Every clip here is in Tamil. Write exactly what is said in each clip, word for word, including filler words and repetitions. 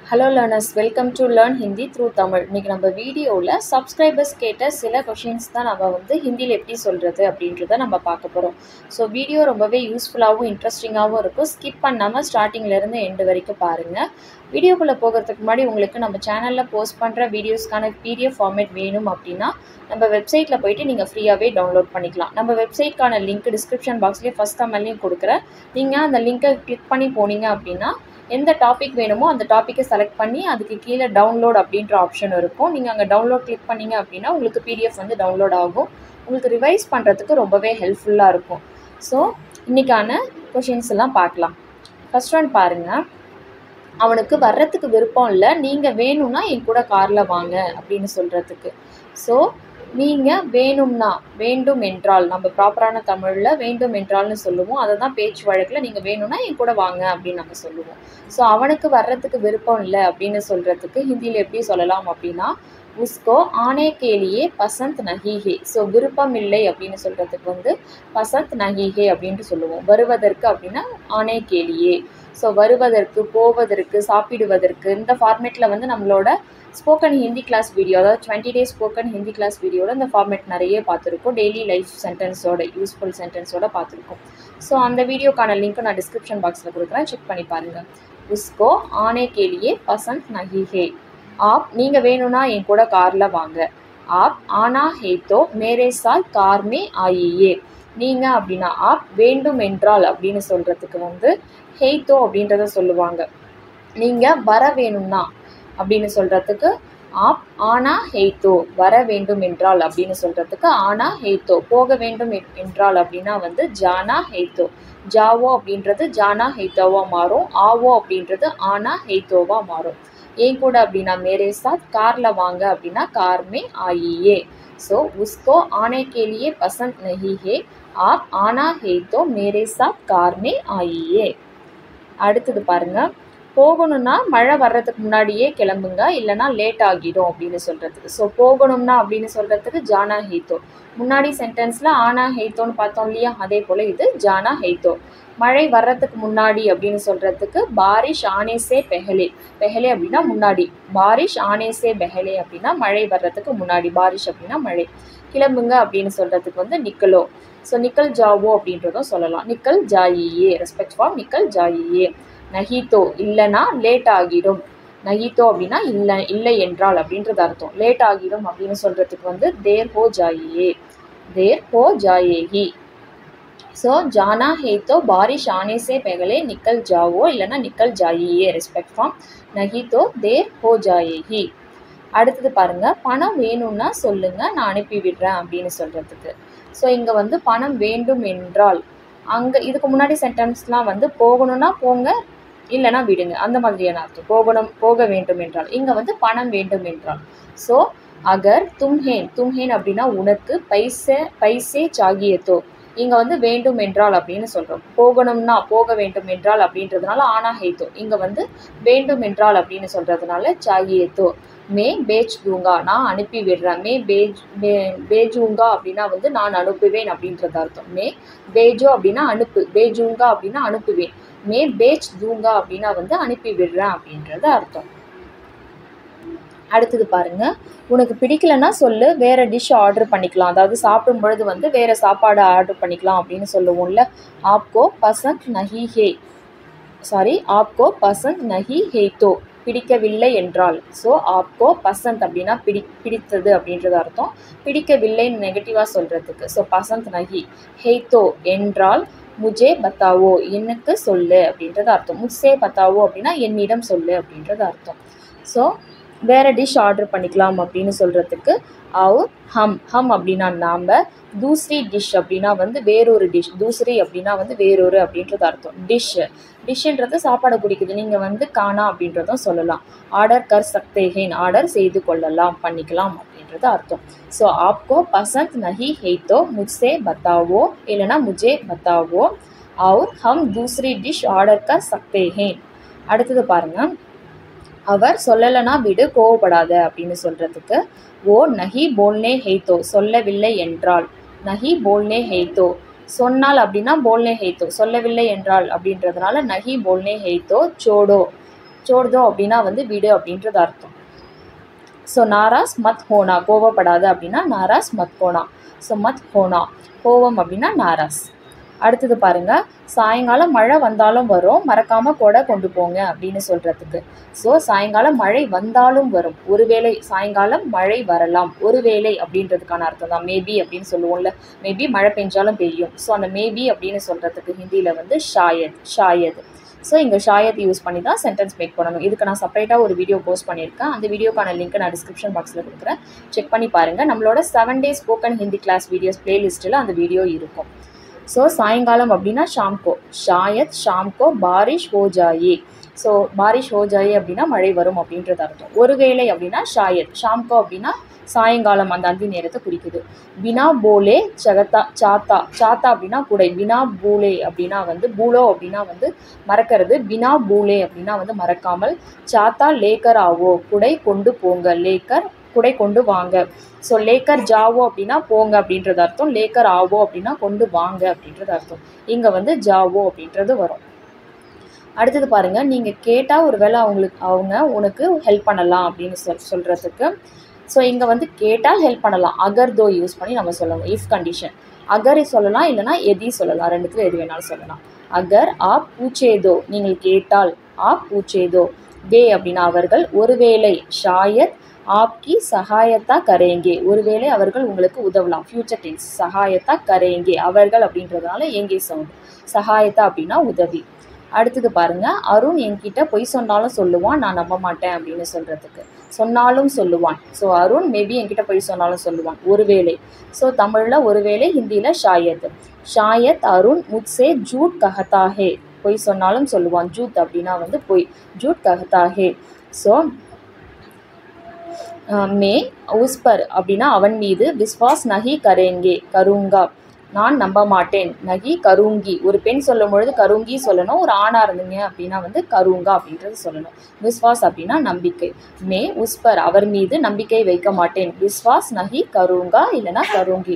Hello learners, welcome to Learn Hindi through Tamil. இன்னைக்கு நம்ம வீடியோவில் சப்ஸ்கிரைபர்ஸ் கேட்ட சில கொஷின்ஸ் தான் நம்ம வந்து ஹிந்தியில் எப்படி சொல்கிறது அப்படின்றத நம்ம பார்க்க போகிறோம். ஸோ வீடியோ ரொம்பவே யூஸ்ஃபுல்லாகவும் இன்ட்ரெஸ்டிங்காகவும் இருக்கும். ஸ்கிப் பண்ணாமல் ஸ்டார்டிங்லேருந்து எண்டு வரைக்கும் பாருங்கள். வீடியோக்குள்ளே போகிறதுக்கு முன்னாடி உங்களுக்கு நம்ம சேனலில் போஸ்ட் பண்ணுற வீடியோஸ்க்கான பிடிஎஃப் ஃபார்மேட் வேணும் அப்படின்னா நம்ம வெப்சைட்டில் போய்ட்டு நீங்கள் ஃப்ரீயாகவே டவுன்லோட் பண்ணிக்கலாம். நம்ம வெப்சைட்க்கான லிங்க் டிஸ்கிரிப்ஷன் பாக்ஸ்லேயே ஃபஸ்ட் தமிழ்லையும் கொடுக்குறேன். நீங்கள் அந்த லிங்க்கை கிளிக் பண்ணி போனீங்க அப்படின்னா எந்த டாபிக் வேணுமோ அந்த டாப்பிக்கை செலக்ட் பண்ணி அதுக்கு கீழே டவுன்லோட் அப்படின்ற ஆப்ஷன் இருக்கும். நீங்கள் அங்கே டவுன்லோட் கிளிக் பண்ணிங்க அப்படின்னா உங்களுக்கு பிடிஎஃப் வந்து டவுன்லோட் ஆகும். உங்களுக்கு ரிவைஸ் பண்ணுறதுக்கு ரொம்பவே ஹெல்ப்ஃபுல்லாக இருக்கும். ஸோ இன்றைக்கான கொஷின்ஸ் எல்லாம் பார்க்கலாம். ஃபர்ஸ்ட் ஒன் பாருங்கள். அவனுக்கு வர்றதுக்கு விருப்பம் இல்லை, நீங்கள் வேணும்னா என் கூட காரில் வாங்க அப்படின்னு சொல்கிறதுக்கு. ஸோ நீங்கள் வேணும்னா, வேண்டும் என்றால், நம்ம ப்ராப்பரான தமிழில் வேண்டும் என்றால்னு சொல்லுவோம். அதை தான் பேச்சு வழக்கில் நீங்கள் வேணும்னா என் கூட வாங்க அப்படின்னு நம்ம சொல்லுவோம். ஸோ அவனுக்கு வர்றதுக்கு விருப்பம் இல்லை அப்படின்னு சொல்கிறதுக்கு ஹிந்தியில் எப்படி சொல்லலாம் அப்படின்னா, உஸ்கோ ஆனே கேலியே பசந்த் நஹி ஹே. ஸோ விருப்பம் இல்லை அப்படின்னு சொல்கிறதுக்கு வந்து பசந்த் நஹி ஹே அப்படின்ட்டு சொல்லுவோம். வருவதற்கு அப்படின்னா ஆனே கேலியே. ஸோ வருவதற்கு, போவதற்கு, சாப்பிடுவதற்கு, இந்த ஃபார்மேட்டில் வந்து நம்மளோட ஸ்போக்கன் ஹிந்தி கிளாஸ் வீடியோ, அதாவது twenty days spoken Hindi class வீடியோவில் இந்த ஃபார்மேட் நிறைய பார்த்துருக்கோம். டெய்லி லைஃப் சென்டென்ஸோட, யூஸ்ஃபுல் சென்டென்ஸோட பார்த்துருக்கோம். ஸோ அந்த வீடியோக்கான லிங்க் நான் டிஸ்கிரிப்ஷன் பாக்ஸில் கொடுக்குறேன், செக் பண்ணி பாருங்கள். உஸ்கோ ஆனே கேலியே பசந்த் நஹி ஹே. ஆப், நீங்கள் வேணும்னா என் கூட காரில் வாங்க. ஆப் ஆனா ஹே தோ மேரே சாத் கார் மே ஆயியே. நீங்கள் அப்படின்னா ஆப், வேண்டும் என்றால் அப்படின்னு சொல்கிறதுக்கு வந்து ஹெய்தோ அப்படின்றத சொல்லுவாங்க. நீங்கள் வர வேணும்னா அப்படின்னு சொல்கிறதுக்கு ஆப் ஆனா ஹெய்தோ. வர வேண்டும் என்றால் அப்படின்னு சொல்கிறதுக்கு ஆனா ஹெய்தோ. போக வேண்டும் என்றால் அப்படின்னா வந்து ஜானா ஹெய்தோ. ஜாவோ அப்படின்றது ஜானா ஹெய்தோவா மாறும். ஆவோ அப்படின்றது ஆனா ஹெய்தோவா மாறும். ஏன் கூட அப்படின்னா மேரே சாத், காரில் வாங்க அப்படின்னா கார் மே ஆயியே. ஸோ உஸ்கோ ஆனே கேலியே பசந்த் நஹி ஹே. ஆப் ஆனா ஹெய்தோ மேரே சாத் கார் மே ஆயியே. அடுத்தது பாருங்கள். போகணும்னா மழை வர்றதுக்கு முன்னாடியே கிளம்புங்க, இல்லைனா லேட் ஆகிடும் அப்படின்னு சொல்கிறதுக்கு. ஸோ போகணும்னா அப்படின்னு சொல்கிறதுக்கு ஜானா ஹெய்தோ. முன்னாடி சென்டென்ஸில் ஆனா ஹெய்தோன்னு பார்த்தோம் இல்லையா, அதே போல் இது ஜானா ஹெய்தோ. மழை வர்றதுக்கு முன்னாடி அப்படின்னு சொல்கிறதுக்கு பாரிஷ் ஆனேசே பெஹலே. பெஹலே அப்படின்னா முன்னாடி, பாரிஷ் ஆனேசே பெஹலே அப்படின்னா மழை வர்றதுக்கு முன்னாடி, பாரிஷ் அப்படின்னா மழை. கிளம்புங்க அப்படின்னு சொல்கிறதுக்கு வந்து நிக்கலோ. ஸோ நிக்கல் ஜாவோ அப்படின்றதும் சொல்லலாம். நிக்கல் ஜாயியே, ரெஸ்பெக்ட் ஃபார் நிக்கல் ஜாயியே. நஹிதோ இல்லைனா லேட் ஆகிடும். நஹிதோ அப்படின்னா இல்லை, இல்லை என்றால் அப்படின்றது அர்த்தம். லேட் ஆகிடும் அப்படின்னு சொல்கிறதுக்கு வந்து தேர் ஹோ ஜாயியே, தேர் ஹோ ஜாயேஹி. ஸோ ஜானா ஹேத்தோ பாரிஷ் ஆனேசே பெகலே நிக்கல் ஜாவோ, இல்லைனா நிக்கல் ஜாயியே, ரெஸ்பெக்ட் ஃபார்ம் நஹிதோ தேர் ஹோ ஜாயேஹி. அடுத்தது பாருங்கள். பணம் வேணும்னா சொல்லுங்கள், நான் அனுப்பி விடுறேன் அப்படின்னு சொல்கிறதுக்கு. ஸோ இங்கே வந்து பணம் வேண்டும் என்றால், அங்கே இதுக்கு முன்னாடி சென்டென்ஸ்லாம் வந்து போகணும்னா போங்க, இல்லைனா விடுங்க, அந்த மாதிரியான அர்த்தம். போகணும், போக வேண்டும் என்றால். இங்கே வந்து பணம் வேண்டும் என்றால். ஸோ அகர் தும்ஹேன், தும்ஹேன் அப்படின்னா உனக்கு, பைசே பைசே சாகியத்தோ, இங்கே வந்து வேண்டும் என்றால் அப்படின்னு சொல்கிறோம். போகணும்னா, போக வேண்டும் என்றால் அப்படின்றதுனால ஆனா ஹெய்தோ. இங்கே வந்து வேண்டும் என்றால் அப்படின்னு சொல்கிறதுனால சாகியத்தோ. மே பேஜ் தூங்கா, நான் அனுப்பி விடுறேன். மே பேஜ் பே பேஜூங்கா அப்படின்னா வந்து நான் அனுப்புவேன் அப்படின்றது அர்த்தம். மே பேஜோ அப்படின்னா அனுப்பு, பேஜூங்கா அப்படின்னா அனுப்புவேன். மே பேஜ் தூங்கா அப்படின்னா வந்து அனுப்பி விடுறேன் அப்படின்றது அர்த்தம். அடுத்தது பாருங்க. உனக்கு பிடிக்கலன்னா சொல்லு, வேறு டிஷ் ஆர்டர் பண்ணிக்கலாம். அதாவது சாப்பிடும் பொழுது வந்து வேறு சாப்பாடு ஆர்டர் பண்ணிக்கலாம் அப்படின்னு சொல்லுவோம்ல. ஆப்கோ பசந்த் நஹி ஹே, சாரி ஆப்கோ பசந்த் நஹி ஹேத்தோ, பிடிக்கவில்லை என்றால். ஸோ ஆப்கோ பசந்த் அப்படின்னா பிடி பிடித்தது அப்படின்றது அர்த்தம். பிடிக்கவில்லைன்னு நெகட்டிவாக சொல்கிறதுக்கு. ஸோ பசந்த் நஹி. ஹேத்தோ என்றால் முஜே பத்தாவோ, எனக்கு சொல்லு அப்படின்றது அர்த்தம். முஜ்சே பத்தாவோ அப்படின்னா என்னிடம் சொல்லு அப்படின்றது அர்த்தம். ஸோ வேறு டிஷ் ஆர்டர் பண்ணிக்கலாம் அப்படின்னு சொல்கிறதுக்கு அவுர் ஹம். ஹம் அப்படின்னா நாம். தூஸ்ரி டிஷ் அப்படின்னா வந்து வேறொரு டிஷ். தூஸ்ரி அப்படின்னா வந்து வேறொரு அப்படின்றது அர்த்தம். டிஷ், டிஷ்ன்றது சாப்பாடு பிடிக்குது, நீங்கள் வந்து காணா அப்படின்றதும் சொல்லலாம். ஆர்டர் கர் சக்தேஹேன், ஆர்டர் செய்து கொள்ளலாம், பண்ணிக்கலாம் அப்படின்றது அர்த்தம். ஸோ ஆப்கோ பசந்த் நஹி ஹெய்தோ முஜ்சே பத்தாவோ, இல்லைனா முஜே பத்தாவோ. அவுர் ஹம் தூஸ்ரி டிஷ் ஆர்டர் கர் சக்தேஹேன். அடுத்தது பாருங்கள். அவர் சொல்லலைனா விடு, கோவப்படாத அப்படின்னு சொல்கிறதுக்கு ஓ நஹி போல்னே ஹெய்தோ, சொல்லவில்லை என்றால். நஹி போல்னே ஹெய்தோ, சொன்னால் அப்படின்னா போல்னே ஹெய்தோ, சொல்லவில்லை என்றால் அப்படின்றதுனால நஹி போல்னே ஹெய்தோ சோடோ, छोड़ दो அப்படின்னா வந்து விடு அப்படின்றது அர்த்தம். ஸோ நாராஸ் மத் ஹோனா, கோவப்படாது அப்படின்னா நாராஸ் மத் ஹோனா. ஸோ மத் ஹோனா, கோவம் அப்படின்னா நாராஸ். அடுத்தது பாருங்கள், சாயங்காலம் மழை வந்தாலும் வரும், மறக்காமல் கொடை கொண்டு போங்க அப்படின்னு சொல்கிறதுக்கு. ஸோ சாயங்காலம் மழை வந்தாலும் வரும், ஒருவேளை சாயங்காலம் மழை வரலாம், ஒருவேளை அப்படின்றதுக்கான அர்த்தம் தான். மேபி அப்படின்னு சொல்லுவோம்ல, மேபி மழை பெஞ்சாலும் பெய்யும். ஸோ அந்த மேபி அப்படின்னு சொல்கிறதுக்கு ஹிந்தியில் வந்து ஷாயத், ஷாயத். ஸோ இங்கே ஷாயத் யூஸ் பண்ணி தான் சென்டென்ஸ் மேக் பண்ணணும். இதுக்கு நான் செப்பரேட்டாக ஒரு வீடியோ போஸ்ட் பண்ணியிருக்கேன். அந்த வீடியோக்கான லிங்க் நான் டிஸ்கிரிப்ஷன் பாக்ஸில் கொடுக்குறேன், செக் பண்ணி பாருங்கள். நம்மளோட seven days spoken Hindi class videos பிளேலிஸ்ட்டில் அந்த வீடியோ இருக்கும். ஸோ சாயங்காலம் அப்படின்னா ஷாம்கோ, ஷாயத் ஷாம்கோ பாரிஷ் ஹோ ஜாயே. ஸோ பாரிஷ் ஹோ ஜாயே அப்படின்னா மழை வரும் அப்படின்றது அர்த்தம். ஒருவேளை அப்படின்னா ஷாயத், ஷாம்கோ அப்படின்னா சாயங்காலம், அந்த அந்தி நேரத்தை குறிக்குது. பினா போலே சகத்தா சாத்தா, சாத்தா அப்படின்னா குடை, பினா பூலே அப்படின்னா வந்து பூலோ அப்படின்னா வந்து மறக்கிறது, பினா பூலே அப்படின்னா வந்து மறக்காமல், சாத்தா லேக்கர் ஆவோ, குடை கொண்டு போங்க, லேக்கர் குடை கொண்டு வாங்க. ஸோ லேக்கர் ஜாவோ அப்படின்னா போங்க அப்படின்றது அர்த்தம், லேக்கர் ஆவோ அப்படின்னா கொண்டு வாங்க அப்படின்றது அர்த்தம். இங்கே வந்து ஜாவோ அப்படின்றது வரும். அடுத்தது பாருங்கள், நீங்கள் கேட்டால் ஒரு வேளை அவங்களுக்கு அவங்க உனக்கு ஹெல்ப் பண்ணலாம் அப்படின்னு சொல் சொல்கிறதுக்கு. ஸோ இங்கே வந்து கேட்டால் ஹெல்ப் பண்ணலாம், அகர் தோ யூஸ் பண்ணி நம்ம சொல்லணும். இஃப் கண்டிஷன் அகர் சொல்லலாம், இல்லைனா எதி சொல்லலாம், ரெண்டுத்துல எது வேணாலும் சொல்லலாம். அகர் ஆப் பூச்சேதோ, நீங்கள் கேட்டால், ஆப் பூச்சேதோ. வே அப்படின்னா அவர்கள், ஒருவேளை ஷாயத் ஆப்கி சகாயத்தா கரேங்கே, ஒருவேளை அவர்கள் உங்களுக்கு உதவலாம். ஃபியூச்சர் டென்ஸ், சகாயத்தா கரேங்கே, அவர்கள் அப்படின்றதுனால ஏங்கே சவுண்ட், சகாயத்தா அப்படின்னா உதவி. அடுத்தது பாருங்கள், அருண் என்கிட்ட பொய் சொன்னாலும் சொல்லுவான், நான் நம்ப மாட்டேன் அப்படின்னு சொல்கிறதுக்கு. சொன்னாலும் சொல்லுவான், ஸோ அருண் மேபி என்கிட்ட பொய் சொன்னாலும் சொல்லுவான், ஒருவேளை. ஸோ தமிழில் ஒருவேளை, ஹிந்தியில் ஷாயத். ஷாயத் அருண் முத்சே ஜூட் கஹதாஹே, பொய் சொன்னாலும் சொல்லுவான், ஜூத் அப்படின்னா வந்து பொய், ஜூட் கஹதாஹே. ஸோ மே உஸ்பர் அப்படின்னா அவன் மீது, விஸ்வாஸ் நஹி கரேங்கே, கருங்கா நான் நம்ப மாட்டேன், நகி கருங்கி, ஒரு பெண் சொல்லும் பொழுது கருங்கி சொல்லணும், ஒரு ஆணாக இருந்தீங்க அப்படின்னா வந்து கருங்கா அப்படின்றது சொல்லணும். விஸ்வாஸ் அப்படின்னா நம்பிக்கை, மே உஸ்பர் அவர் மீது நம்பிக்கை வைக்க மாட்டேன், விஸ்வாஸ் நஹி கருங்கா இல்லைனா கருங்கி.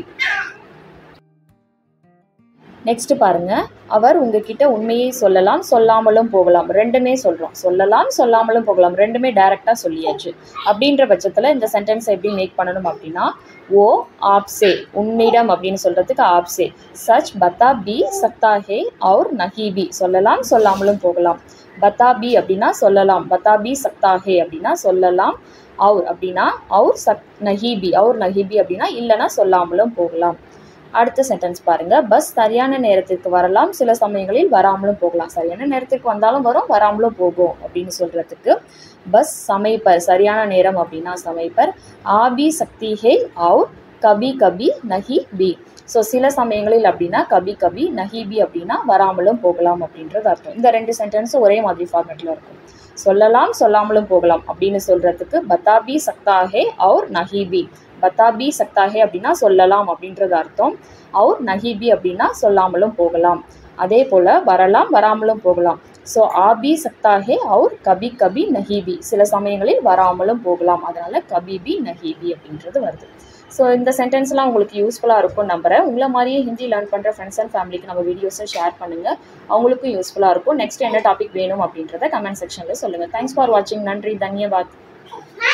நெக்ஸ்ட் பாருங்கள், அவர் உங்ககிட்ட உண்மையை சொல்லலாம், சொல்லாமலும் போகலாம், ரெண்டுமே சொல்கிறோம். சொல்லலாம், சொல்லாமலும் போகலாம், ரெண்டுமே டைரெக்டாக சொல்லியாச்சு. அப்படின்ற பட்சத்தில் இந்த சென்டென்ஸை எப்படி மேக் பண்ணணும் அப்படின்னா, ஓ ஆப்சே, உன்னிடம் அப்படின்னு சொல்கிறதுக்கு ஆப்சே, சச் பத்தா பி சக்தா ஹே और नहीं भी, சொல்லலாம் சொல்லாமலும் போகலாம். பத்தா பி அப்படின்னா சொல்லலாம், பத்தா பி சக்தா ஹே அப்படின்னா சொல்லலாம், और அப்படின்னா और சக் नहीं भी, और नहीं भी அப்படின்னா இல்லைனா சொல்லாமலும் போகலாம். அடுத்த சென்டென்ஸ் பாருங்கள், பஸ் சரியான நேரத்திற்கு வரலாம், சில சமயங்களில் வராமலும் போகலாம். சரியான நேரத்திற்கு வந்தாலும் வரும், வராமலும் போகும் அப்படின்னு சொல்கிறதுக்கு. பஸ் சமைப்பர், சரியான நேரம் அப்படின்னா சமைப்பர். ஆபி சக்தி ஹே और கபி கபி நஹி பி. ஸோ சில சமயங்களில் அப்படின்னா கபி கபி, நஹி பி அப்படின்னா வராமலும் போகலாம் அப்படின்றது அர்த்தம். இந்த ரெண்டு சென்டென்ஸும் ஒரே மாதிரி ஃபார்மேட்டில் இருக்கும். சொல்லலாம் சொல்லாமலும் போகலாம் அப்படின்னு சொல்கிறதுக்கு பத்தா பி சக்தா ஹே और नहीं भी, பத்தா பி சக்தா ஹே அப்படின்னா சொல்லலாம் அப்படின்றது அர்த்தம், और नहीं भी அப்படின்னா சொல்லாமலும் போகலாம். அதே போல் வரலாம் வராமலும் போகலாம். ஸோ ஆபி சக்தா ஹே और கபி கபி நஹி பி, சில சமயங்களில் வராமலும் போகலாம், அதனால் கபி பி நஹி பி அப்படின்றது வருது. ஸோ இந்த சென்டென்ஸ்லாம் உங்களுக்கு யூஸ்ஃபுல்லாக இருக்கும் நம்புகிறேன். உங்களை மாதிரியே ஹிந்தி லேர்ன் பண்ணுற ஃப்ரெண்ட்ஸ் அண்ட் ஃபேமிலிக்கு நம்ம வீடியோஸை ஷேர் பண்ணுங்கள், அவங்களுக்கும் யூஸ்ஃபுல்லாக இருக்கும். நெக்ஸ்ட் என்ன டாபிக் வேணும் அப்படின்றத கமெண்ட் செக்ஷனில் சொல்லுங்கள். தேங்க்ஸ் ஃபார் வாட்சிங். நன்றி, தன்யவாத்.